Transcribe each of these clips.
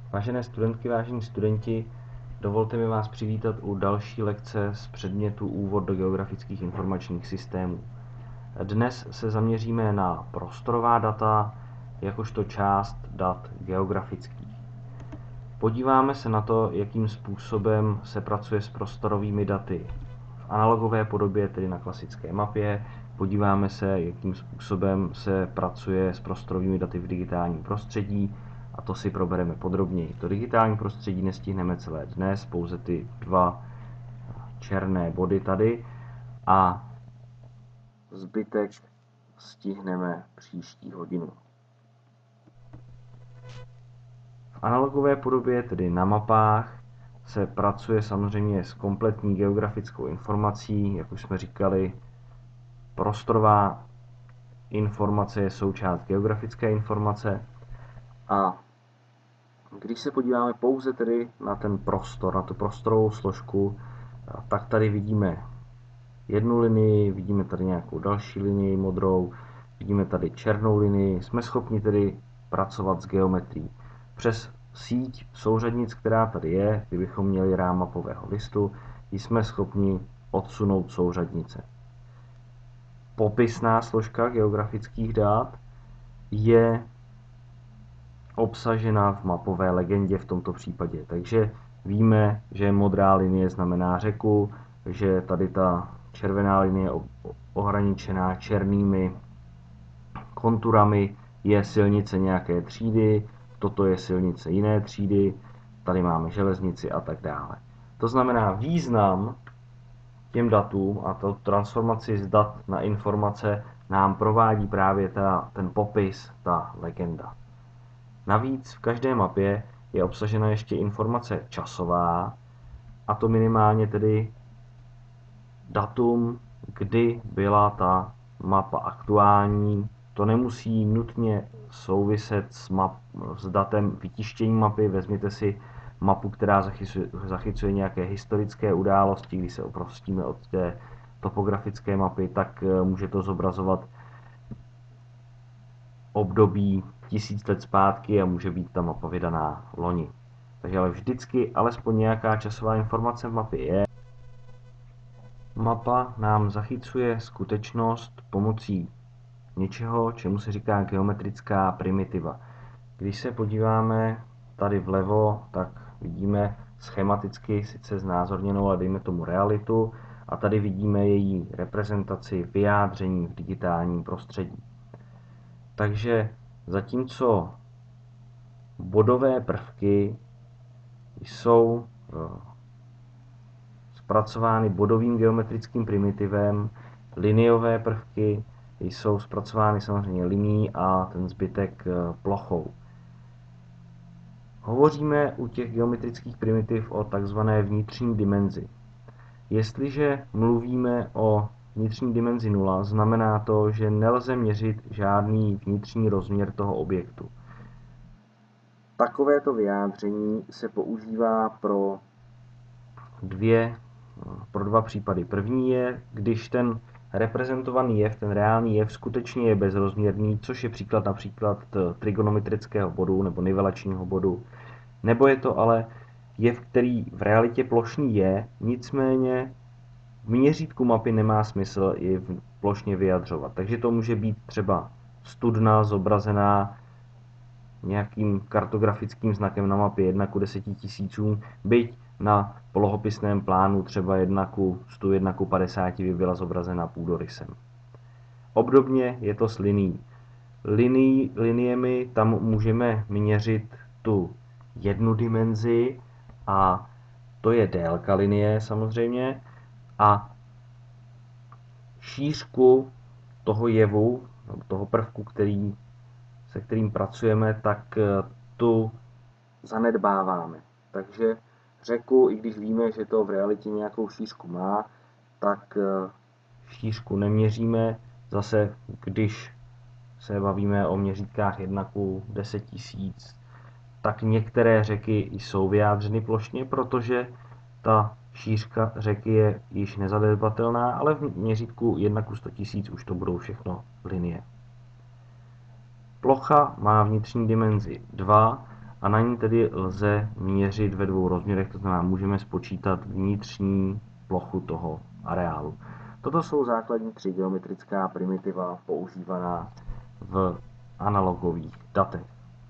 Vážené studentky, vážení studenti, dovolte mi vás přivítat u další lekce z předmětu Úvod do geografických informačních systémů. Dnes se zaměříme na prostorová data, jakožto část dat geografických. Podíváme se na to, jakým způsobem se pracuje s prostorovými daty v analogové podobě, tedy na klasické mapě. Podíváme se, jakým způsobem se pracuje s prostorovými daty v digitálním prostředí, a to si probereme podrobněji. To digitální prostředí nestihneme celé dnes, pouze ty dva černé body tady, a zbytek stihneme příští hodinu. V analogové podobě, tedy na mapách, se pracuje samozřejmě s kompletní geografickou informací, jak už jsme říkali. Prostorová informace je součást geografické informace, a když se podíváme pouze tedy na ten prostor, na tu prostorovou složku, tak tady vidíme jednu linii, vidíme tady nějakou další linii modrou, vidíme tady černou linii. Jsme schopni tedy pracovat s geometrií. Přes síť souřadnic, která tady je, kdybychom měli rám mapového listu, jsme schopni odsunout souřadnice. Popisná složka geografických dat je obsažena v mapové legendě v tomto případě. Takže víme, že modrá linie znamená řeku, že tady ta červená linie je ohraničená černými konturami, je silnice nějaké třídy, toto je silnice jiné třídy, tady máme železnici a tak dále. To znamená, význam těm datům a tu transformaci z dat na informace nám provádí právě ten popis, ta legenda. Navíc v každé mapě je obsažena ještě informace časová, a to minimálně tedy datum, kdy byla ta mapa aktuální. To nemusí nutně souviset s datem vytištění mapy. Vezměte si mapu, která zachycuje nějaké historické události, když se oprostíme od té topografické mapy, tak může to zobrazovat období 1000 let zpátky a může být ta mapa vydaná loni. Takže ale vždycky alespoň nějaká časová informace v mapě je. Mapa nám zachycuje skutečnost pomocí něčeho, čemu se říká geometrická primitiva. Když se podíváme tady vlevo, tak vidíme schematicky sice znázorněnou, ale dejme tomu realitu, a tady vidíme její reprezentaci, vyjádření v digitálním prostředí. Takže zatímco bodové prvky jsou zpracovány bodovým geometrickým primitivem, liniové prvky jsou zpracovány samozřejmě linií a ten zbytek plochou. Hovoříme u těch geometrických primitiv o takzvané vnitřní dimenzi. Jestliže mluvíme o vnitřní dimenzi 0, znamená to, že nelze měřit žádný vnitřní rozměr toho objektu. Takovéto vyjádření se používá pro dva případy. První je, když ten reprezentovaný jev, ten reálný jev, skutečně je bezrozměrný, což je příklad například trigonometrického bodu nebo nivelačního bodu. Nebo je to ale jev, který v realitě plošný je, nicméně v měřítku mapy nemá smysl ji plošně vyjadřovat. Takže to může být třeba studna zobrazená nějakým kartografickým znakem na mapě 1:10 000, byť na polohopisném plánu třeba 1:100, 1:50 by byla zobrazena půdorysem. Obdobně je to s linií. Liniemi tam můžeme měřit tu jednu dimenzi, a to je délka linie samozřejmě, a šířku toho jevu, toho prvku, se kterým pracujeme, tak tu zanedbáváme. Takže řeku, i když víme, že to v realitě nějakou šířku má, tak šířku neměříme. Zase, když se bavíme o měřítkách 1:10 000, tak některé řeky jsou vyjádřeny plošně, protože ta šířka řeky je již nezanedbatelná, ale v měřítku 1:100 000 už to budou všechno linie. Plocha má vnitřní dimenzi 2 a na ní tedy lze měřit ve dvou rozměrech, to znamená, můžeme spočítat vnitřní plochu toho areálu. Toto jsou základní 3 geometrická primitiva používaná v analogových datech.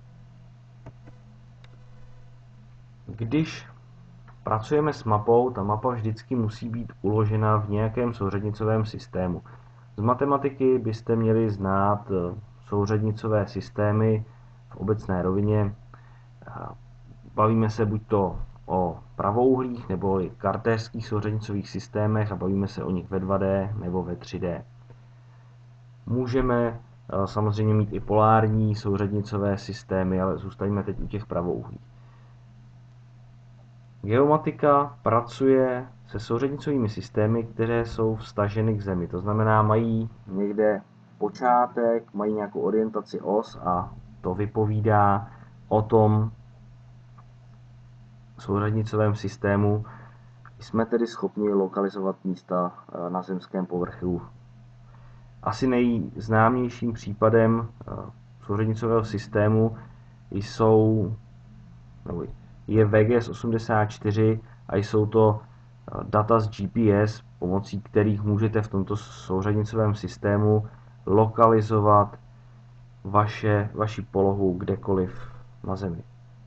Když pracujeme s mapou, ta mapa vždycky musí být uložena v nějakém souřadnicovém systému. Z matematiky byste měli znát souřadnicové systémy v obecné rovině. Bavíme se buď to o pravouhlých nebo i kartéřských souřadnicových systémech a bavíme se o nich ve 2D nebo ve 3D. Můžeme samozřejmě mít i polární souřadnicové systémy, ale zůstaňme teď u těch pravouhlých. Geomatika pracuje se souřadnicovými systémy, které jsou vztaženy k Zemi. To znamená, mají někde počátek, mají nějakou orientaci os a to vypovídá o tom souřadnicovém systému. Jsme tedy schopni lokalizovat místa na zemském povrchu. Asi nejznámějším případem souřadnicového systému je VGS 84 a jsou to data z GPS, pomocí kterých můžete v tomto souřadnicovém systému lokalizovat vaši polohu kdekoliv na Zemi.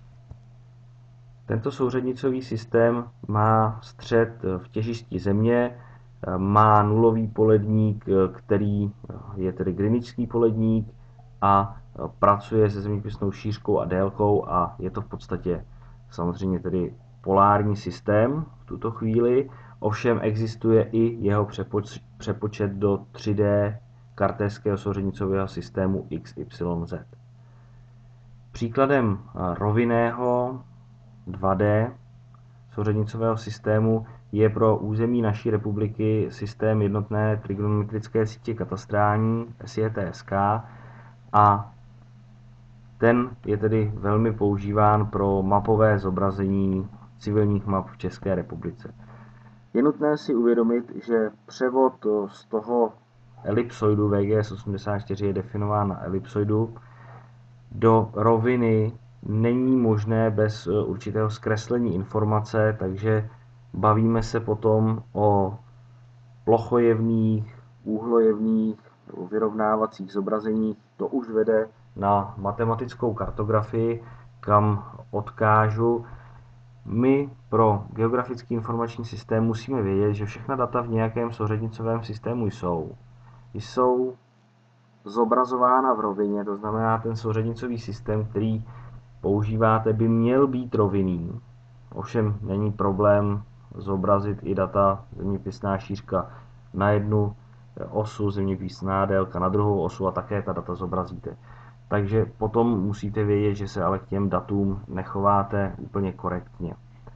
Tento souřadnicový systém má střed v těžišti Země, má nulový poledník, který je tedy greenwichský poledník a pracuje se zeměpisnou šířkou a délkou a je to v podstatě samozřejmě tedy polární systém v tuto chvíli, ovšem existuje i jeho přepočet do 3D kartéřského souřadnicového systému XYZ. Příkladem rovinného 2D souřadnicového systému je pro území naší republiky systém jednotné trigonometrické sítě katastrální SJTSK a ten je tedy velmi používán pro mapové zobrazení civilních map v České republice. Je nutné si uvědomit, že převod z toho elipsoidu VGS 84 je definován na elipsoidu do roviny není možné bez určitého zkreslení informace, takže bavíme se potom o plochojevných, úhlojevných nebo vyrovnávacích zobrazeních. To už vede na matematickou kartografii, kam odkážu. My pro geografický informační systém musíme vědět, že všechna data v nějakém souřadnicovém systému jsou zobrazována v rovině, to znamená, ten souřadnicový systém, který používáte, by měl být rovinný. Ovšem není problém zobrazit i data zeměpisná šířka na jednu osu, zeměpisná délka na druhou osu a také ta data zobrazíte. Takže potom musíte vědět, že se ale k těm datům nechováte úplně korektně.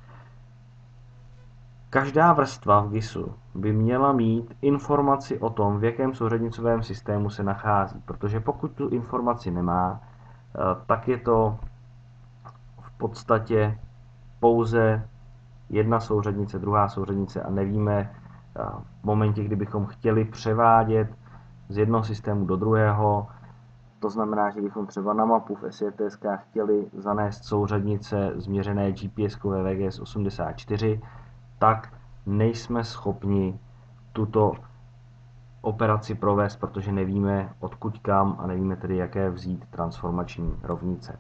Každá vrstva v GISu by měla mít informaci o tom, v jakém souřadnicovém systému se nachází, protože pokud tu informaci nemá, tak je to v podstatě pouze jedna souřadnice, druhá souřadnice a nevíme v momentě, kdybychom chtěli převádět z jednoho systému do druhého. To znamená, že bychom třeba na mapu v SJTSK chtěli zanést souřadnice změřené GPS-kové VGS 84, tak nejsme schopni tuto operaci provést, protože nevíme odkud kam a nevíme tedy, jaké vzít transformační rovnice.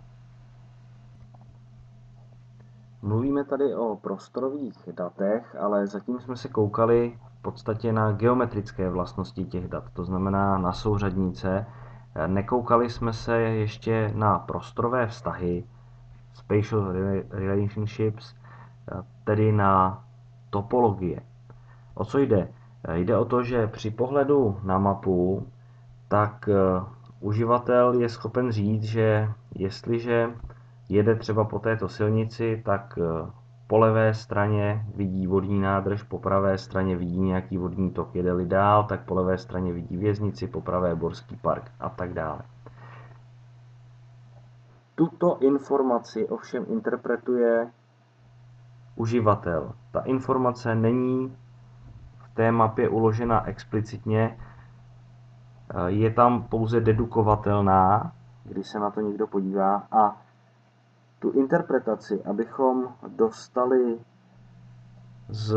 Mluvíme tady o prostorových datech, ale zatím jsme se koukali v podstatě na geometrické vlastnosti těch dat, to znamená na souřadnice. Nekoukali jsme se ještě na prostorové vztahy, spatial relationships, tedy na topologie. O co jde? Jde o to, že při pohledu na mapu, tak uživatel je schopen říct, že jestliže jede třeba po této silnici, tak po levé straně vidí vodní nádrž, po pravé straně vidí nějaký vodní tok. Jede-li dál, tak po levé straně vidí věznici, po pravé Borský park a tak dále. Tuto informaci ovšem interpretuje uživatel. Ta informace není v té mapě uložena explicitně, je tam pouze dedukovatelná, když se na to někdo podívá a Tu interpretaci, abychom dostali z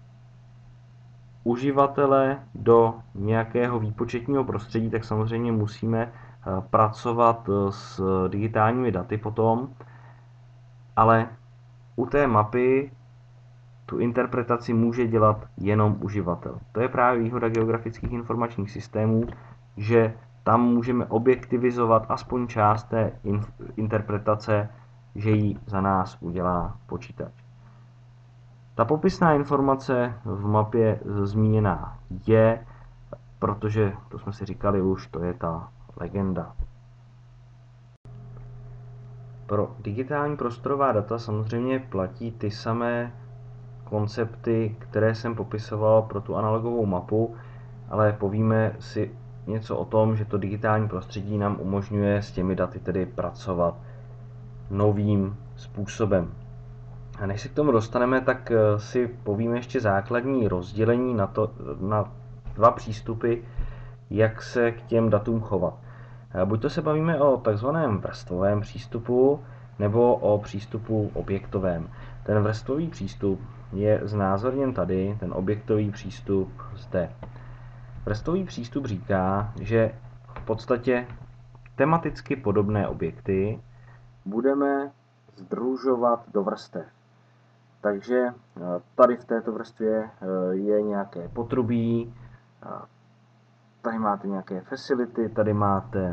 uživatele do nějakého výpočetního prostředí, tak samozřejmě musíme pracovat s digitálními daty potom, ale u té mapy tu interpretaci může dělat jenom uživatel. To je právě výhoda geografických informačních systémů, že tam můžeme objektivizovat aspoň část té interpretace, že ji za nás udělá počítač. Ta popisná informace v mapě zmíněná je, protože, to jsme si říkali už, to je ta legenda. Pro digitální prostorová data samozřejmě platí ty samé koncepty, které jsem popisoval pro tu analogovou mapu, ale povíme si něco o tom, že to digitální prostředí nám umožňuje s těmi daty tedy pracovat novým způsobem. A než se k tomu dostaneme, tak si povíme ještě základní rozdělení na dva přístupy, jak se k těm datům chovat. Buď to se bavíme o takzvaném vrstvovém přístupu, nebo o přístupu objektovém. Ten vrstvový přístup je znázorněn tady, ten objektový přístup zde. Vrstvový přístup říká, že v podstatě tematicky podobné objekty budeme sdružovat do vrstev. Takže tady v této vrstvě je nějaké potrubí, tady máte nějaké facility, tady máte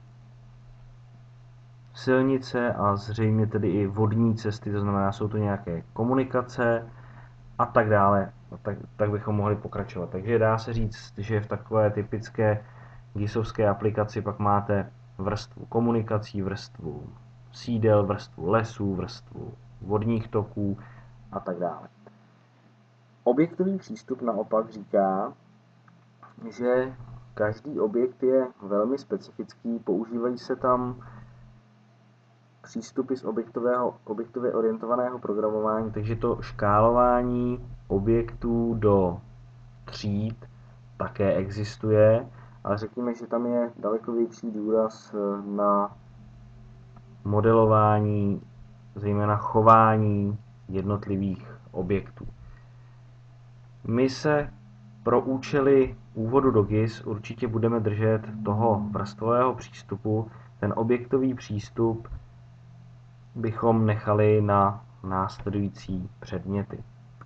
silnice a zřejmě tedy i vodní cesty, to znamená, jsou to nějaké komunikace a tak dále. Tak bychom mohli pokračovat. Takže dá se říct, že v takové typické GISovské aplikaci pak máte vrstvu komunikací, vrstvu sídel, vrstvu lesů, vrstvu vodních toků a tak dále. Objektový přístup naopak říká, že každý objekt je velmi specifický, používají se tam přístupy z objektově orientovaného programování, takže to škálování objektů do tříd také existuje, ale řekněme, že tam je daleko větší důraz na modelování, zejména chování jednotlivých objektů. My se pro účely úvodu do GIS určitě budeme držet toho vrstvového přístupu. Ten objektový přístup bychom nechali na následující předměty.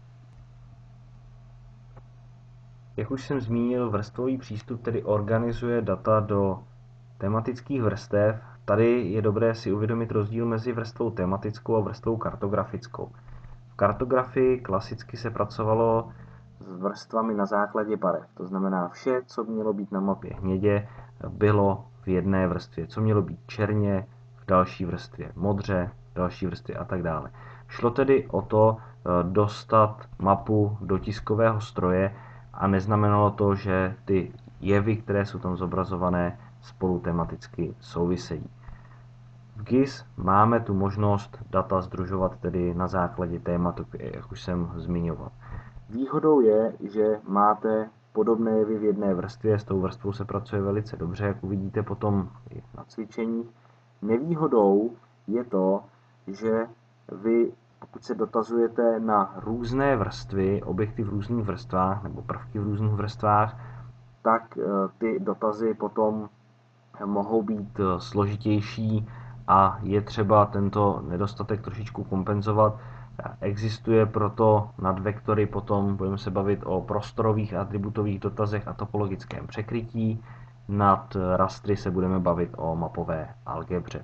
Jak už jsem zmínil, vrstvový přístup tedy organizuje data do tematických vrstev. Tady je dobré si uvědomit rozdíl mezi vrstvou tematickou a vrstvou kartografickou. V kartografii klasicky se pracovalo s vrstvami na základě barev. To znamená, vše, co mělo být na mapě hnědě, bylo v jedné vrstvě. Co mělo být černě, v další vrstvě modře, v další vrstvě a tak dále. Šlo tedy o to dostat mapu do tiskového stroje a neznamenalo to, že ty jevy, které jsou tam zobrazované, spolu tematicky souvisejí. V GIS máme tu možnost data sdružovat tedy na základě tématu, jak už jsem zmiňoval. Výhodou je, že máte podobné jevy v jedné vrstvě, s tou vrstvou se pracuje velice dobře, jak uvidíte potom i na cvičení. Nevýhodou je to, že vy, pokud se dotazujete na různé vrstvy, objekty v různých vrstvách nebo prvky v různých vrstvách, tak ty dotazy potom mohou být složitější a je třeba tento nedostatek trošičku kompenzovat. Existuje proto nad vektory, potom budeme se bavit o prostorových atributových dotazech a topologickém překrytí. Nad rastry se budeme bavit o mapové algebře.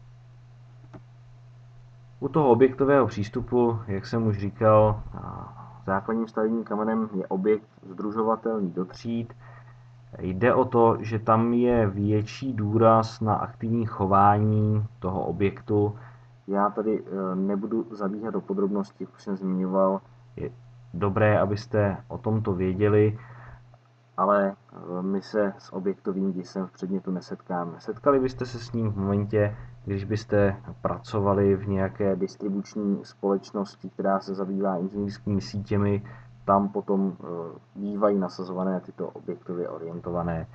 U toho objektového přístupu, jak jsem už říkal, základním stavebním kamenem je objekt sdružovatelný do tříd. Jde o to, že tam je větší důraz na aktivní chování toho objektu. Já tady nebudu zabíhat do podrobností, jak už jsem zmiňoval. Je dobré, abyste o tomto věděli, ale my se s objektovým GISem v předmětu nesetkáme. Setkali byste se s ním v momentě, když byste pracovali v nějaké distribuční společnosti, která se zabývá inženýrskými sítěmi. Tam potom bývají nasazované tyto objektově orientované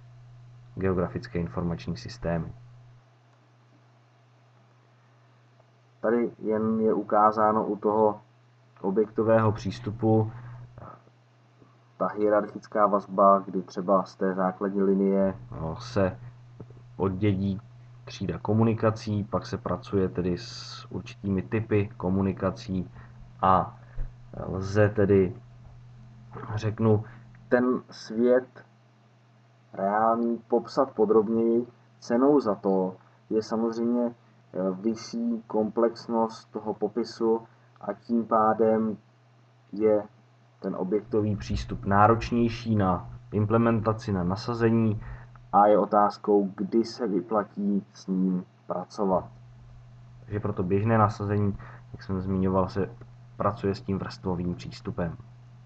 geografické informační systémy. Tady jen je ukázáno u toho objektového přístupu ta hierarchická vazba, kdy třeba z té základní linie se oddědí třída komunikací, pak se pracuje tedy s určitými typy komunikací a lze tedy, řeknu, ten svět reálný popsat podrobněji. Cenou za to je samozřejmě vyšší komplexnost toho popisu a tím pádem je ten objektový přístup náročnější na implementaci, na nasazení a je otázkou, kdy se vyplatí s ním pracovat. Takže pro to běžné nasazení, jak jsem zmiňoval, se pracuje s tím vrstvovým přístupem.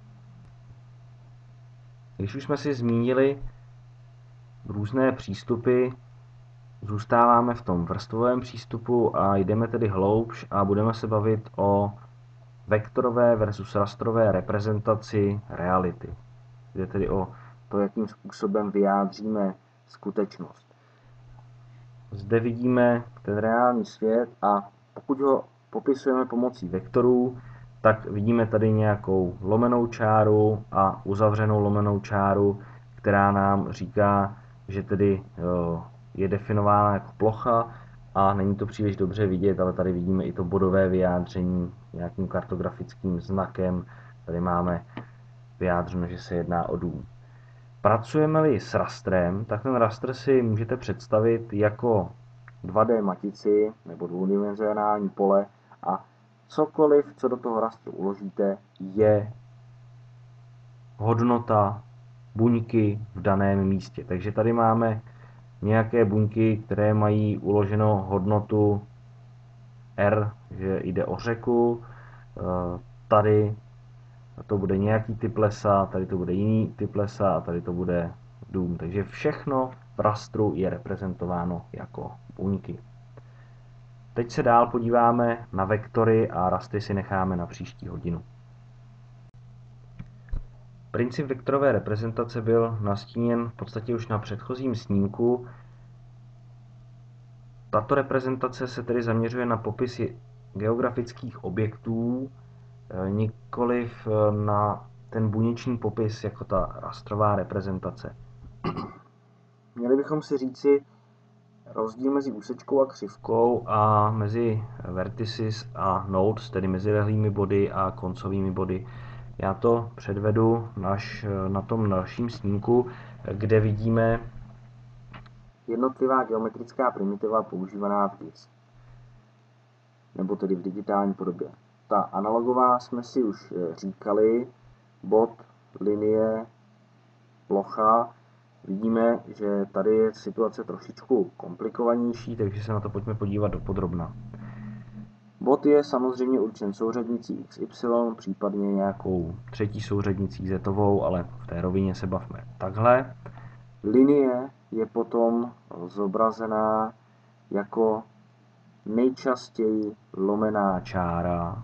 Když už jsme si zmínili různé přístupy, zůstáváme v tom vrstvovém přístupu a jdeme tedy hloubš a budeme se bavit o vektorové versus rastrové reprezentaci reality. Jde tedy o to, jakým způsobem vyjádříme skutečnost. Zde vidíme ten reálný svět a pokud ho popisujeme pomocí vektorů, tak vidíme tady nějakou lomenou čáru a uzavřenou lomenou čáru, která nám říká, že tedy je definována jako plocha a není to příliš dobře vidět, ale tady vidíme i to bodové vyjádření nějakým kartografickým znakem. Tady máme vyjádřeno, že se jedná o dům. Pracujeme-li s rastrem, tak ten rastr si můžete představit jako 2D matici nebo dvoudimenzionální pole a cokoliv, co do toho rastru uložíte, je hodnota buňky v daném místě. Takže tady máme nějaké buňky, které mají uloženou hodnotu R, že jde o řeku, tady to bude nějaký typ lesa, tady to bude jiný typ lesa a tady to bude dům. Takže všechno v rastru je reprezentováno jako buňky. Teď se dál podíváme na vektory a rastry si necháme na příští hodinu. Princip vektorové reprezentace byl nastíněn v podstatě už na předchozím snímku. Tato reprezentace se tedy zaměřuje na popis geografických objektů, nikoliv na ten buněčný popis jako ta rastrová reprezentace. Měli bychom si říci rozdíl mezi úsečkou a křivkou a mezi vertices a nodes, tedy mezilehlými body a koncovými body. Já to předvedu na tom dalším snímku, kde vidíme jednotlivá geometrická primitiva používaná v GIS, nebo tedy v digitální podobě. Ta analogová jsme si už říkali, bod, linie, plocha. Vidíme, že tady je situace trošičku komplikovanější, takže se na to pojďme podívat dopodrobna. Bod je samozřejmě určen souřadnicí XY, případně nějakou třetí souřadnicí zetovou, ale v té rovině se bavme takhle. Linie je potom zobrazená jako nejčastěji lomená čára.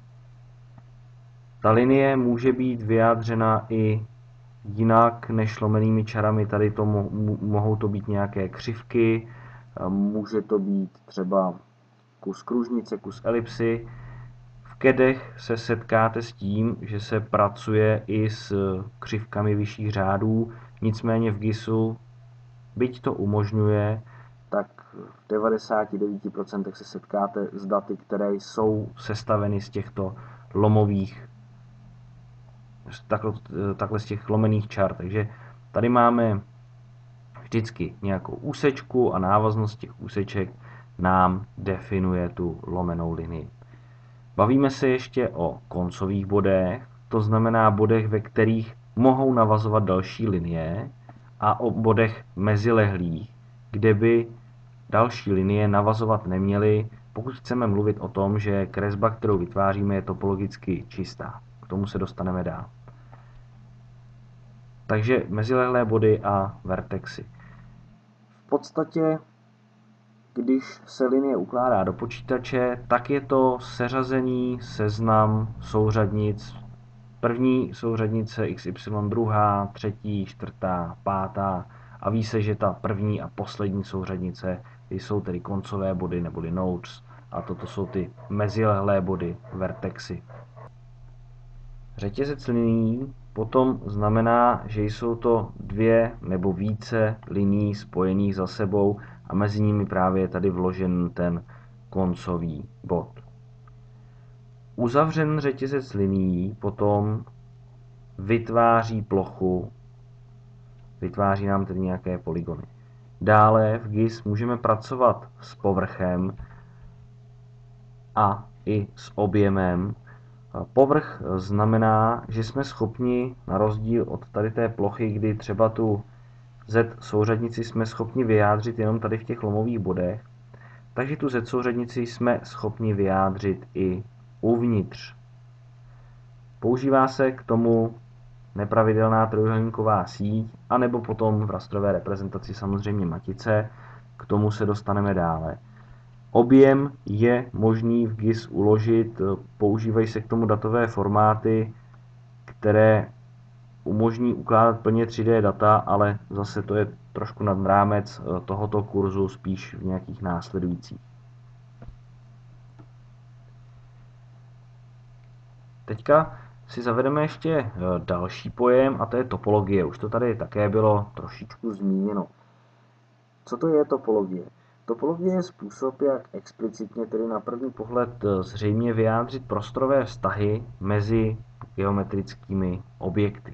Ta linie může být vyjádřena i jinak než lomenými čarami. Tady to mohou to být nějaké křivky, může to být třeba kus kružnice, kus elipsy. V CADech se setkáte s tím, že se pracuje i s křivkami vyšších řádů, nicméně v GISu, byť to umožňuje, tak v 99% se setkáte s daty, které jsou sestaveny z těchto lomových, takhle z těch lomených čar. Takže tady máme vždycky nějakou úsečku a návaznost těch úseček nám definuje tu lomenou linii. Bavíme se ještě o koncových bodech, to znamená bodech, ve kterých mohou navazovat další linie, a o bodech mezilehlých, kde by další linie navazovat neměly, pokud chceme mluvit o tom, že kresba, kterou vytváříme, je topologicky čistá. K tomu se dostaneme dál. Takže mezilehlé body a vertexy. V podstatě, když se linie ukládá do počítače, tak je to seřazený seznam souřadnic. První souřadnice XY, druhá, třetí, čtvrtá, pátá a ví se, že ta první a poslední souřadnice jsou tedy koncové body neboli nodes a toto jsou ty mezilehlé body, vertexy. Řetězec linií potom znamená, že jsou to dvě nebo více linií spojených za sebou a mezi nimi právě je tady vložen ten koncový bod. Uzavřen řetězec linií potom vytváří plochu, vytváří nám tedy nějaké polygony. Dále v GIS můžeme pracovat s povrchem a i s objemem. Povrch znamená, že jsme schopni, na rozdíl od tady té plochy, kdy třeba tu Z souřadnici jsme schopni vyjádřit jenom tady v těch lomových bodech, takže tu Z souřadnici jsme schopni vyjádřit i uvnitř. Používá se k tomu nepravidelná trojúhelníková síť, anebo potom v rastrové reprezentaci samozřejmě matice, k tomu se dostaneme dále. Objem je možný v GIS uložit, používají se k tomu datové formáty, které umožní ukládat plně 3D data, ale zase to je trošku nad rámec tohoto kurzu, spíš v nějakých následujících. Teďka si zavedeme ještě další pojem a to je topologie. Už to tady také bylo trošičku zmíněno. Co to je topologie? Topologie je způsob, jak explicitně, tedy na první pohled zřejmě vyjádřit prostorové vztahy mezi geometrickými objekty.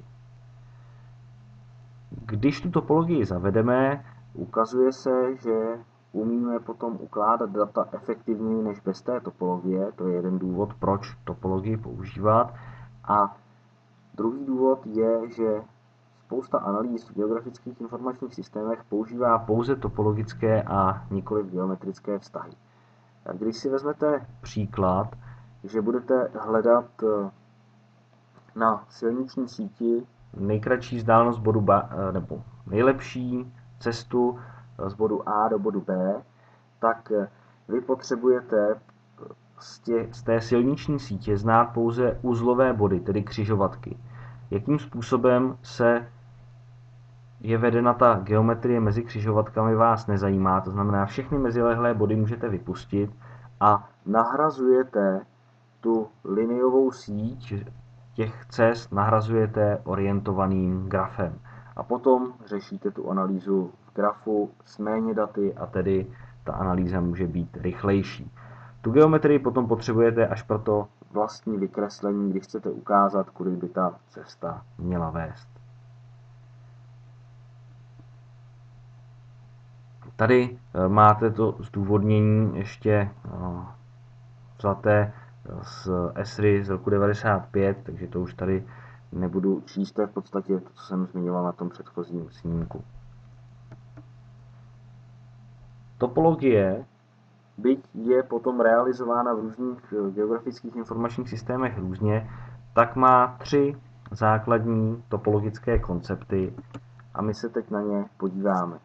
Když tu topologii zavedeme, ukazuje se, že umíme potom ukládat data efektivněji než bez té topologie. To je jeden důvod, proč topologii používat. A druhý důvod je, že spousta analýz v geografických informačních systémech používá pouze topologické a nikoli geometrické vztahy. Když si vezmete příklad, že budete hledat na silniční síti nejkratší vzdálenost bodu B, nebo nejlepší cestu z bodu A do bodu B, tak vy potřebujete z té silniční sítě znát pouze uzlové body, tedy křižovatky. Jakým způsobem je vedena ta geometrie mezi křižovatkami, vás nezajímá, to znamená, všechny mezilehlé body můžete vypustit a nahrazujete tu liniovou síť těch cest, nahrazujete orientovaným grafem. A potom řešíte tu analýzu v grafu s méně daty a tedy ta analýza může být rychlejší. Tu geometrii potom potřebujete až pro to vlastní vykreslení, když chcete ukázat, kudy by ta cesta měla vést. Tady máte to zdůvodnění ještě vzaté z ESRI z roku 95, takže to už tady nebudu číst, to je v podstatě to, co jsem zmiňoval na tom předchozím snímku. Topologie, byť je potom realizována v různých geografických informačních systémech různě, tak má 3 základní topologické koncepty a my se teď na ně podíváme.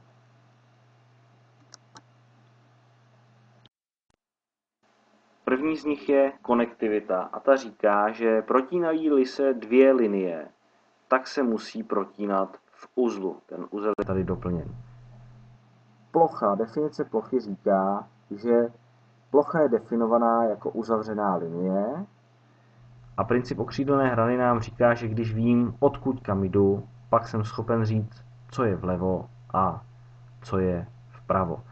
První z nich je konektivita a ta říká, že protínají-li se 2 linie, tak se musí protínat v uzlu. Ten uzel je tady doplněn. Plocha, definice plochy říká, že plocha je definovaná jako uzavřená linie a princip okřídlené hrany nám říká, že když vím, odkud kam jdu, pak jsem schopen říct, co je vlevo a co je vpravo.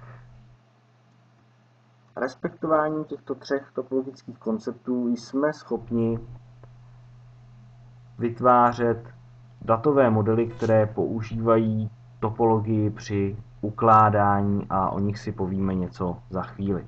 Respektováním těchto 3 topologických konceptů jsme schopni vytvářet datové modely, které používají topologii při ukládání a o nich si povíme něco za chvíli.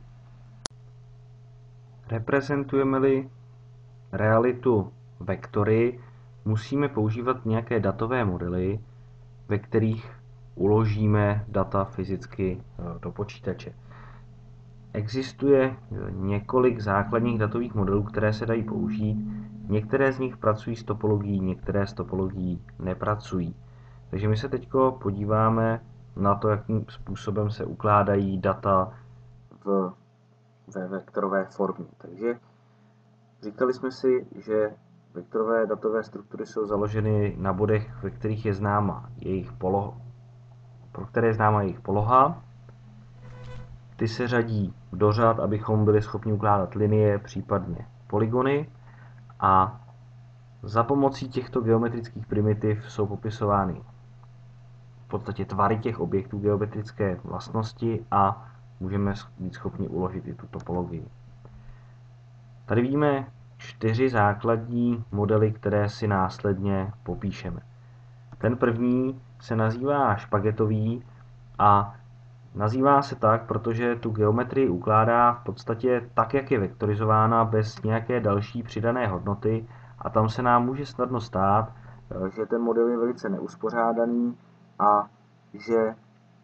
Reprezentujeme-li realitu vektory, musíme používat nějaké datové modely, ve kterých uložíme data fyzicky do počítače. Existuje několik základních datových modelů, které se dají použít. Některé z nich pracují s topologií, některé s topologií nepracují. Takže my se teď podíváme na to, jakým způsobem se ukládají data ve vektorové formě. Takže říkali jsme si, že vektorové datové struktury jsou založeny na bodech, ve kterých je známa jejich poloha, pro které je známa jejich poloha. ty se řadí do řad, abychom byli schopni ukládat linie, případně polygony. A za pomocí těchto geometrických primitiv jsou popisovány v podstatě tvary těch objektů, geometrické vlastnosti a můžeme být schopni uložit i tu topologii. Tady vidíme 4 základní modely, které si následně popíšeme. Ten první se nazývá špagetový a nazývá se tak, protože tu geometrii ukládá v podstatě tak, jak je vektorizována, bez nějaké další přidané hodnoty, a tam se nám může snadno stát, že ten model je velice neuspořádaný a že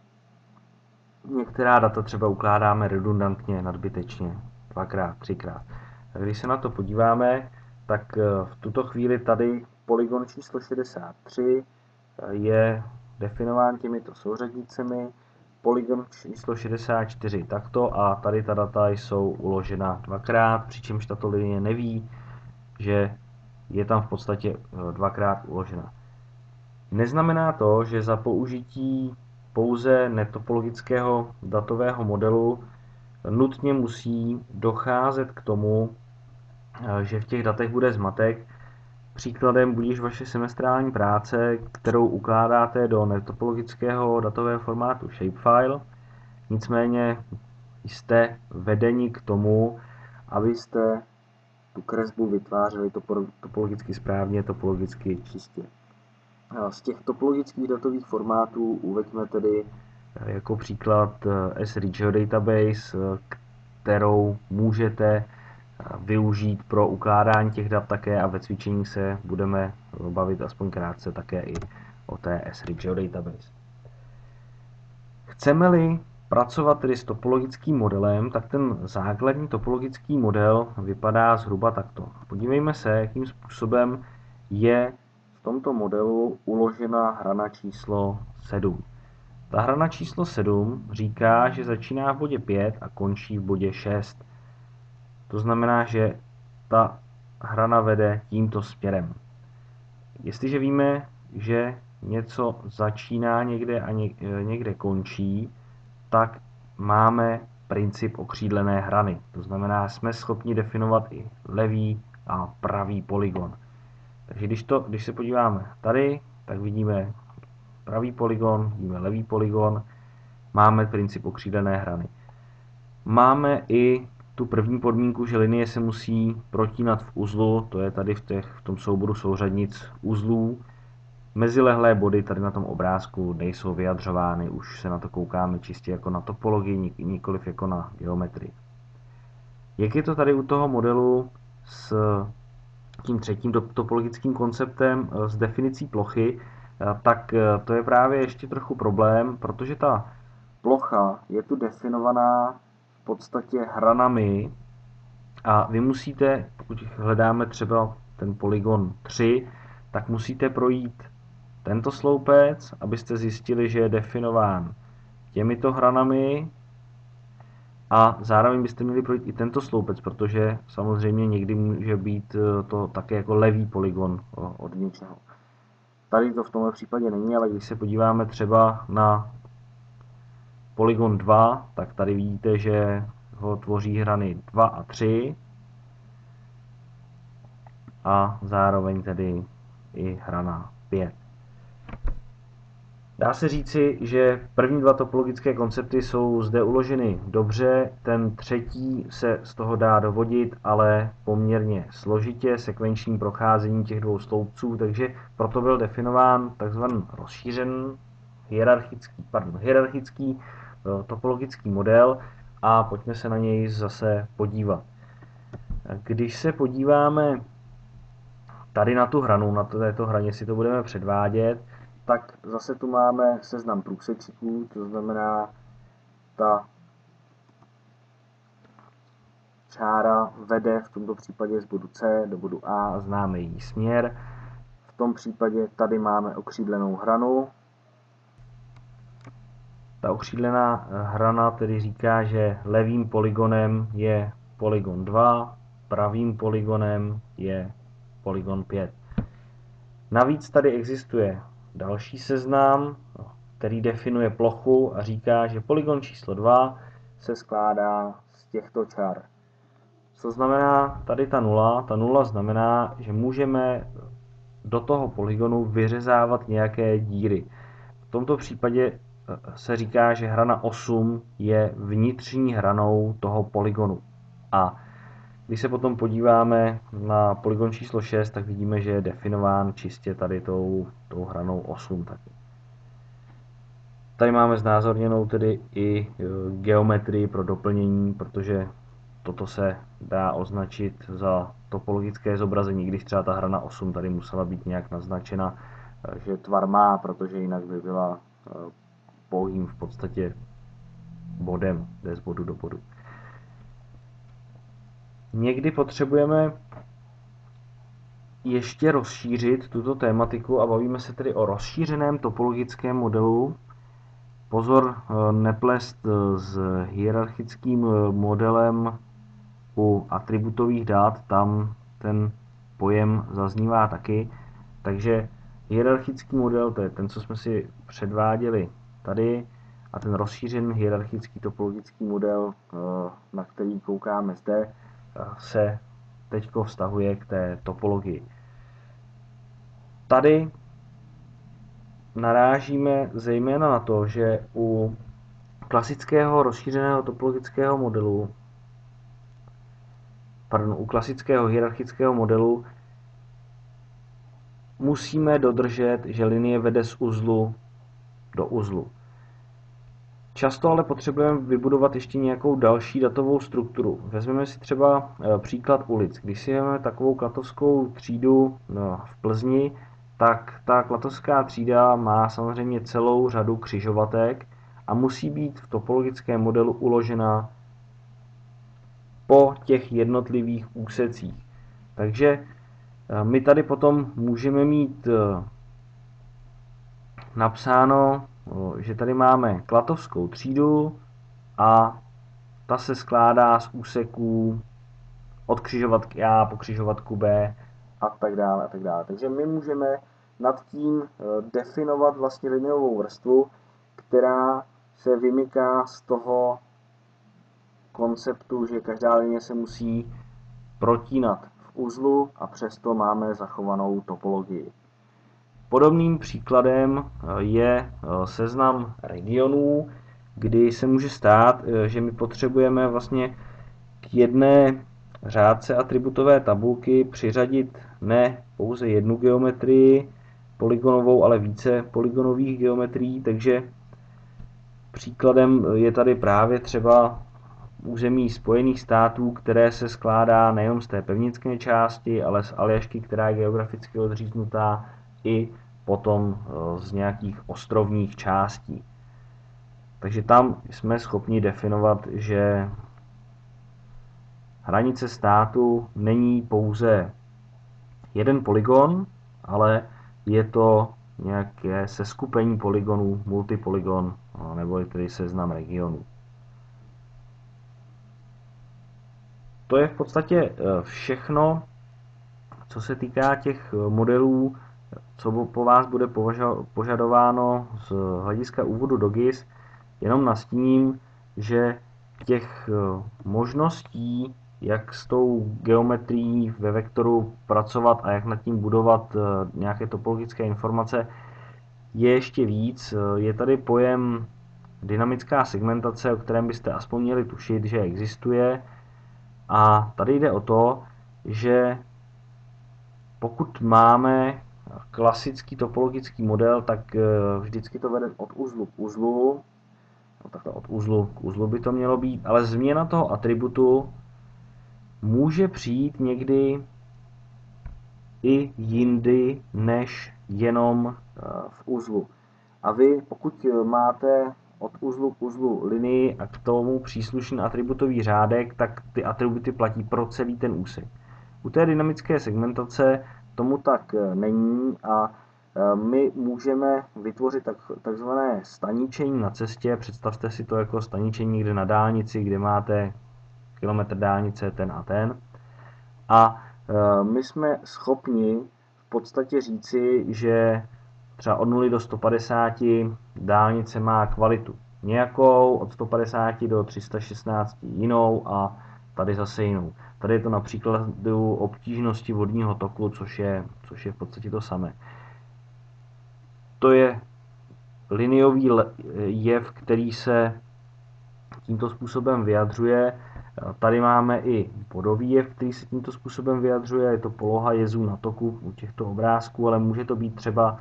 některá data třeba ukládáme redundantně, nadbytečně, 2x, 3x. Když se na to podíváme, tak v tuto chvíli tady polygon číslo 63 je definován těmito souřadnicemi, polygon číslo 64 takto a tady ta data jsou uložena 2x, přičemž tato linie neví, že je tam v podstatě 2x uložena. Neznamená to, že za použití pouze netopologického datového modelu nutně musí docházet k tomu, že v těch datech bude zmatek. Příkladem budíš vaše semestrální práce, kterou ukládáte do netopologického datového formátu shapefile. Nicméně jste vedeni k tomu, abyste tu kresbu vytvářeli topologicky správně, topologicky čistě. Z těch topologických datových formátů uveďme tedy jako příklad Esri Geodatabase, kterou můžete využít pro ukládání těch dat také, a ve cvičení se budeme bavit aspoň krátce také i o té Esri Geodatabase. Chceme-li pracovat tedy s topologickým modelem, tak ten základní topologický model vypadá zhruba takto. Podívejme se, jakým způsobem je v tomto modelu uložena hrana číslo 7. Ta hrana číslo 7 říká, že začíná v bodě 5 a končí v bodě 6. To znamená, že ta hrana vede tímto směrem. Jestliže víme, že něco začíná někde a někde končí, tak máme princip okřídlené hrany. To znamená, jsme schopni definovat i levý a pravý polygon. Takže když se podíváme tady, tak vidíme pravý polygon, vidíme levý polygon, máme princip okřídlené hrany. Máme i tu první podmínku, že linie se musí protínat v uzlu, to je tady v tom souboru souřadnic uzlů. Mezilehlé body tady na tom obrázku nejsou vyjadřovány, už se na to koukáme čistě jako na topologii, nikoliv jako na geometrii. Jak je to tady u toho modelu s tím třetím topologickým konceptem, s definicí plochy, tak to je právě ještě trochu problém, protože ta plocha je tu definovaná v podstatě hranami a vy musíte, pokud hledáme třeba ten polygon 3, tak musíte projít tento sloupec, abyste zjistili, že je definován těmito hranami, a zároveň byste měli projít i tento sloupec, protože samozřejmě někdy může být to také jako levý polygon od něčeho. Tady to v tomhle případě není, ale když se podíváme třeba na polygon 2, tak tady vidíte, že ho tvoří hrany 2 a 3 a zároveň tedy i hrana 5. Dá se říci, že první dva topologické koncepty jsou zde uloženy dobře, ten třetí se z toho dá dovodit, ale poměrně složitě, sekvenčním procházením těch dvou sloupců, takže proto byl definován takzvaný rozšířený hierarchický topologický model a pojďme se na něj zase podívat. Když se podíváme tady na tu hranu, na této hraně si to budeme předvádět, tak zase tu máme seznam průsečíků, to znamená, ta čára vede v tomto případě z bodu C do bodu A a známe její směr. V tom případě tady máme okřídlenou hranu. Ta okřídlená hrana tedy říká, že levým polygonem je polygon 2, pravým polygonem je polygon 5. Navíc tady existuje další seznam, který definuje plochu a říká, že polygon číslo 2 se skládá z těchto čar. Co znamená tady ta nula? Ta nula znamená, že můžeme do toho polygonu vyřezávat nějaké díry. V tomto případě se říká, že hrana 8 je vnitřní hranou toho polygonu. A když se potom podíváme na polygon číslo 6, tak vidíme, že je definován čistě tady tou hranou 8 taky. Tady máme znázorněnou tedy i geometrii pro doplnění, protože toto se dá označit za topologické zobrazení, když třeba ta hrana 8 tady musela být nějak naznačena, že tvar má, protože jinak by byla pouhým v podstatě bodem, jde z bodu do bodu. Někdy potřebujeme ještě rozšířit tuto tématiku a bavíme se tedy o rozšířeném topologickém modelu. Pozor, neplést s hierarchickým modelem u atributových dat, tam ten pojem zaznívá taky. Takže hierarchický model, to je ten, co jsme si předváděli tady, a ten rozšířený hierarchický topologický model, na který koukáme zde, se teď vztahuje k té topologii. Tady narážíme zejména na to, že u klasického rozšířeného topologického modelu, u klasického hierarchického modelu musíme dodržet, že linie vede z uzlu do uzlu. Často ale potřebujeme vybudovat ještě nějakou další datovou strukturu. Vezmeme si třeba příklad ulic. Když si vezmeme takovou klatovskou třídu v Plzni, tak ta klatovská třída má samozřejmě celou řadu křižovatek a musí být v topologickém modelu uložena po těch jednotlivých úsecích. Takže my tady potom můžeme mít napsáno, že tady máme klatovskou třídu a ta se skládá z úseků od křižovatky A po křižovatku B a tak dále a tak dále. Takže my můžeme nad tím definovat vlastně liniovou vrstvu, která se vymyká z toho konceptu, že každá linie se musí protínat v uzlu a přesto máme zachovanou topologii. Podobným příkladem je seznam regionů, kdy se může stát, že my potřebujeme vlastně k jedné řádce atributové tabulky přiřadit ne pouze jednu geometrii polygonovou, ale více polygonových geometrií, takže příkladem je tady právě třeba území Spojených států, které se skládá nejen z té pevninské části, ale z Aljašky, která je geograficky odříznutá, i potom z nějakých ostrovních částí. Takže tam jsme schopni definovat, že hranice státu není pouze jeden polygon, ale je to nějaké seskupení polygonů, multipolygon, nebo tedy seznam regionů. To je v podstatě všechno, co se týká těch modelů, co po vás bude požadováno z hlediska úvodu do GIS. Jenom nastíním, že těch možností, jak s tou geometrií ve vektoru pracovat a jak nad tím budovat nějaké topologické informace, je ještě víc. Je tady pojem dynamická segmentace, o kterém byste aspoň měli tušit, že existuje. A tady jde o to, že pokud máme klasický topologický model, tak vždycky to vede od uzlu k uzlu. No, takhle od uzlu k uzlu by to mělo být, ale změna toho atributu může přijít někdy i jindy než jenom v uzlu. A vy, pokud máte od uzlu k uzlu linii a k tomu příslušný atributový řádek, tak ty atributy platí pro celý ten úsek. U té dynamické segmentace tomu tak není a my můžeme vytvořit takzvané staničení na cestě. Představte si to jako staničení někde na dálnici, kde máte kilometr dálnice ten a ten. A my jsme schopni v podstatě říci, že třeba od 0 do 150 dálnice má kvalitu nějakou, od 150 do 316 jinou a tady zase jinou. Tady je to například obtížnosti vodního toku, což je v podstatě to samé. To je liniový jev, který se tímto způsobem vyjadřuje. Tady máme i bodový jev, který se tímto způsobem vyjadřuje. Je to poloha jezů na toku u těchto obrázků, ale může to být třeba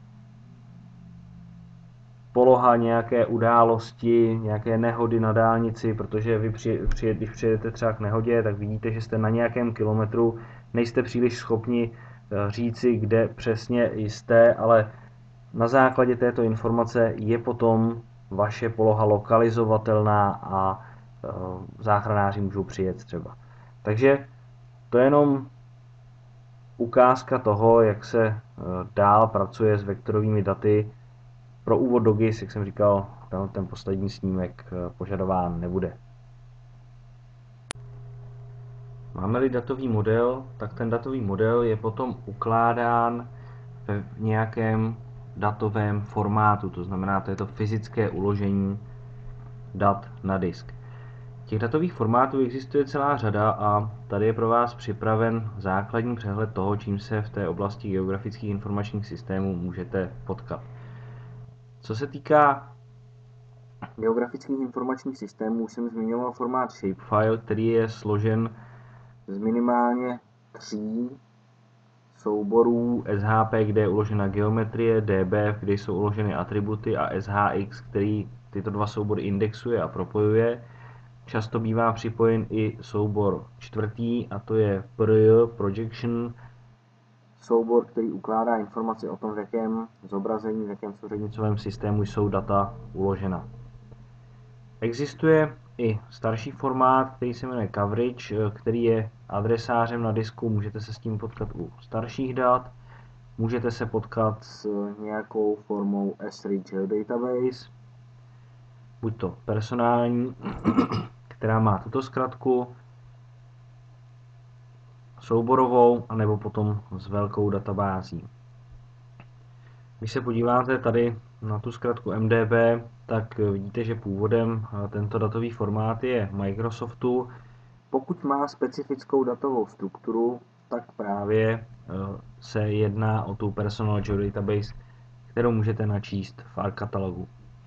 poloha nějaké události, nějaké nehody na dálnici, protože vy když přijedete třeba k nehodě, tak vidíte, že jste na nějakém kilometru, nejste příliš schopni říci, kde přesně jste, ale na základě této informace je potom vaše poloha lokalizovatelná a záchranáři můžou přijet třeba. Takže to je jenom ukázka toho, jak se dál pracuje s vektorovými daty. Pro úvod do GIS, jak jsem říkal, ten poslední snímek požadován nebude. Máme-li datový model, tak ten datový model je potom ukládán v nějakém datovém formátu, to znamená, to je to fyzické uložení dat na disk. Těch datových formátů existuje celá řada a tady je pro vás připraven základní přehled toho, čím se v té oblasti geografických informačních systémů můžete potkat. Co se týká geografických informačních systémů, jsem zmiňoval formát shapefile, který je složen z minimálně 3 souborů SHP, kde je uložena geometrie, DBF, kde jsou uloženy atributy a SHX, který tyto dva soubory indexuje a propojuje. Často bývá připojen i soubor čtvrtý, a to je projection, soubor, který ukládá informaci o tom, v jakém zobrazení, v jakém souřadnicovém systému jsou data uložena. Existuje i starší formát, který se jmenuje coverage, který je adresářem na disku. Můžete se s tím potkat u starších dat, můžete se potkat s nějakou formou S-Rich Geodatabase, buď to personální, která má tuto zkratku, souborovou, anebo potom s velkou databází. Když se podíváte tady na tu zkratku MDB, tak vidíte, že původem tento datový formát je Microsoftu. Pokud má specifickou datovou strukturu, tak právě se jedná o tu Personal Geodatabase, kterou můžete načíst v ARC katalogu.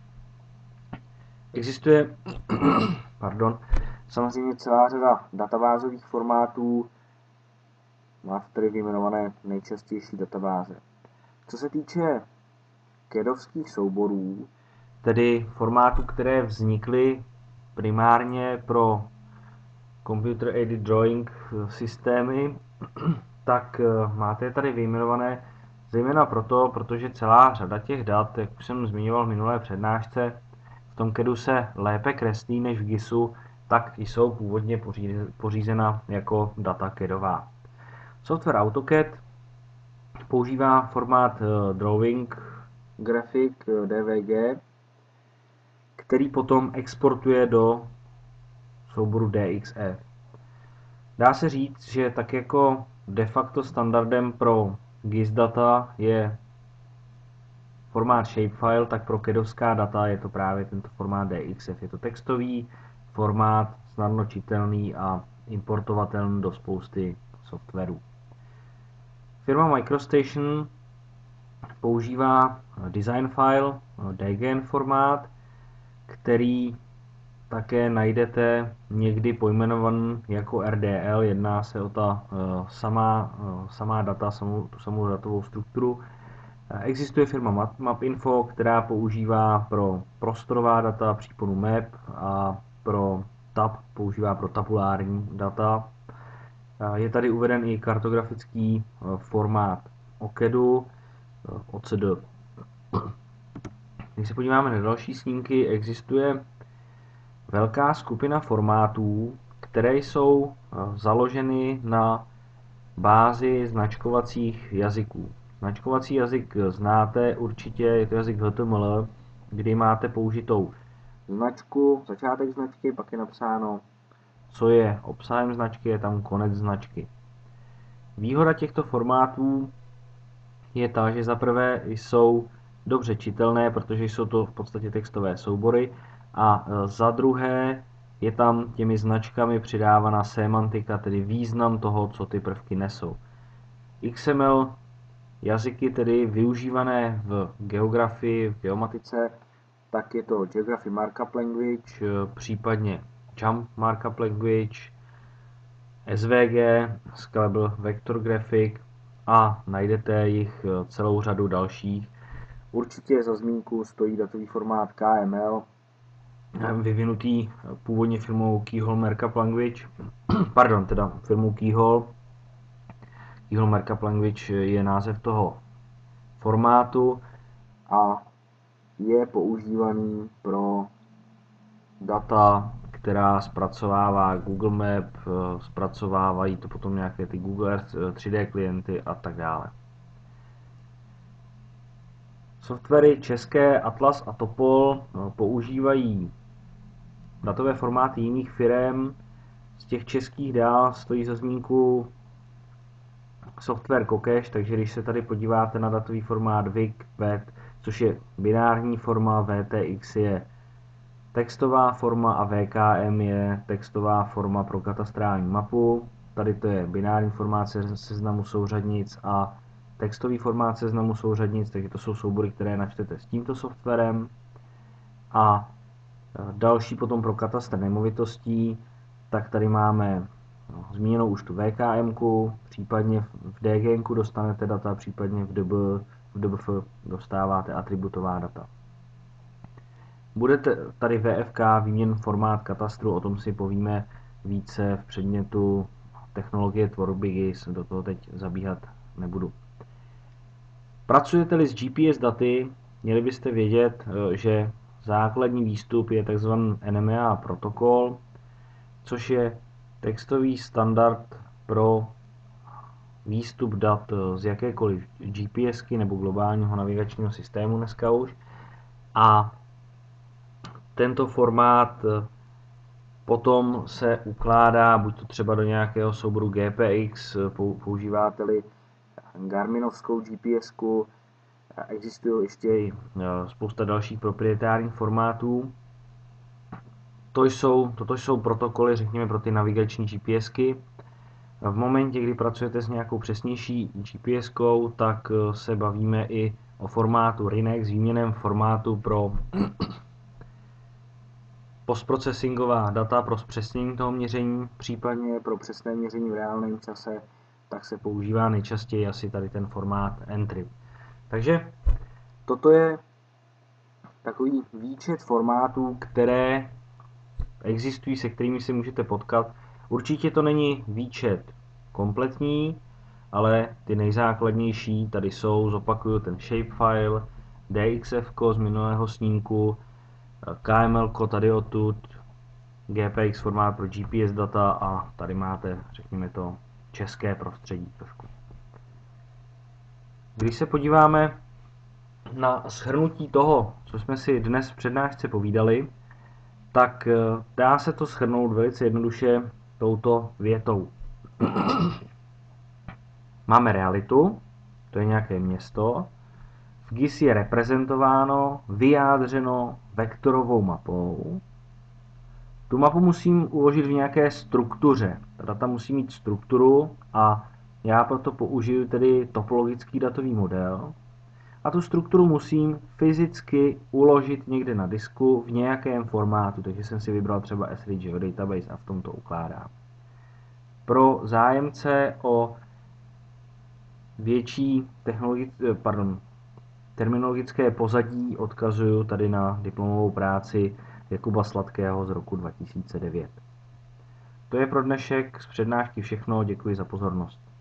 Existuje samozřejmě celá řada databázových formátů, máte tady vyjmenované nejčastější databáze. Co se týče CADovských souborů, tedy formátů, které vznikly primárně pro Computer Aided Drawing systémy, tak máte je tady vyjmenované zejména proto, protože celá řada těch dat, jak už jsem zmiňoval v minulé přednášce, v tom CADu se lépe kreslí než v GISu, tak jsou původně pořízena jako data CADová. Software AutoCAD používá formát Drawing Graphic DWG, který potom exportuje do souboru DXF. Dá se říct, že tak jako de facto standardem pro GIS data je formát shapefile, tak pro CADovská data je to právě tento formát DXF. Je to textový formát, snadno čitelný a importovatelný do spousty softwarů. Firma MicroStation používá design file, DGN formát, který také najdete někdy pojmenovaný jako RDL. Jedná se o ta samá data, tu samou datovou strukturu. Existuje firma Mapinfo, která používá pro prostorová data příponu map a pro tab používá pro tabulární data. Je tady uveden i kartografický formát OCADu, OCD. Když se podíváme na další snímky, existuje velká skupina formátů, které jsou založeny na bázi značkovacích jazyků. Značkovací jazyk znáte určitě, je to jazyk HTML, kdy máte použitou značku, začátek značky, pak je napsáno, co je obsahem značky, je tam konec značky. Výhoda těchto formátů je ta, že zaprvé jsou dobře čitelné, protože jsou to v podstatě textové soubory. A za druhé je tam těmi značkami přidávaná sémantika, tedy význam toho, co ty prvky nesou. XML jazyky tedy využívané v geografii, v geomatice, tak je to Geography Markup Language, případně Jump Markup Language, SVG, Scalable Vector Graphic a najdete jich celou řadu dalších. Určitě za zmínku stojí datový formát KML, vyvinutý původně firmou Keyhole Markup Language, pardon, teda firmou Keyhole. Keyhole Markup Language je název toho formátu a je používaný pro data, která zpracovává Google Map, zpracovávají to potom nějaké ty Google Earth 3D klienty a tak dále. Softwary české Atlas a Topol používají datové formáty jiných firem. Z těch českých dál stojí za zmínku software Kokesh, takže když se tady podíváte na datový formát VIC, VET, což je binární forma, VTX je textová forma a VKM je textová forma pro katastrální mapu. Tady to je binární formát seznamu souřadnic a textový formát seznamu souřadnic, takže to jsou soubory, které načtete s tímto softwarem. A další potom pro katastr nemovitostí, tak tady máme zmíněnou už tu VKM-ku, případně v DGN-ku dostanete data, případně v DBF dostáváte atributová data. Budete tady VFK, výměn formát katastru, o tom si povíme více v předmětu technologie tvorby GIS, do toho teď zabíhat nebudu. Pracujete-li s GPS daty, měli byste vědět, že základní výstup je tzv. NMEA protokol, což je textový standard pro výstup dat z jakékoliv GPSky nebo globálního navigačního systému dneska už. A tento formát potom se ukládá buď to třeba do nějakého souboru GPX, používáte-li Garminovskou GPSku, existují ještě i spousta dalších proprietárních formátů. Toto jsou protokoly, řekněme, pro ty navigační GPSky. V momentě, kdy pracujete s nějakou přesnější GPSkou, tak se bavíme i o formátu RINEX, výměnném formátu pro postprocesingová data pro zpřesnění toho měření, případně pro přesné měření v reálném čase, tak se používá nejčastěji asi tady ten formát entry. Takže toto je takový výčet formátů, které existují, se kterými si můžete potkat. Určitě to není výčet kompletní, ale ty nejzákladnější tady jsou, zopakuju ten shapefile, DXF z minulého snímku, KML tady odtud, GPX formát pro GPS data a tady máte, řekněme to, české prostředí trošku. Když se podíváme na shrnutí toho, co jsme si dnes v přednášce povídali, tak dá se to shrnout velice jednoduše touto větou. Máme realitu, to je nějaké město, v GIS je reprezentováno, vyjádřeno vektorovou mapou. Tu mapu musím uložit v nějaké struktuře. Ta data musí mít strukturu a já proto použiju tedy topologický datový model. A tu strukturu musím fyzicky uložit někde na disku v nějakém formátu, takže jsem si vybral třeba S3 Geodatabase a v tom to ukládám. Pro zájemce o větší terminologické pozadí odkazuju tady na diplomovou práci Jakuba Sladkého z roku 2009. To je pro dnešek z přednášky všechno, děkuji za pozornost.